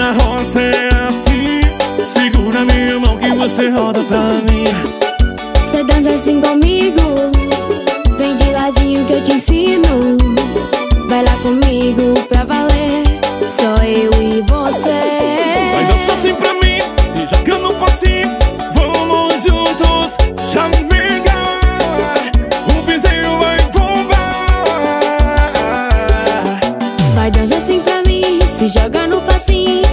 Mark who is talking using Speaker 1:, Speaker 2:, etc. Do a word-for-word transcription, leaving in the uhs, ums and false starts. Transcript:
Speaker 1: na roça é assim. Segura minha mão que você roda pra mim.
Speaker 2: Cê dança assim comigo, vem de ladinho que eu te ensino. Vai lá comigo pra valer, só eu e você.
Speaker 1: Vai dançar assim pra mim, se joga no passinho. Vamos juntos, já vem cá. O piseiro vai bombar.
Speaker 2: Vai dançar assim pra mim, se joga no passinho.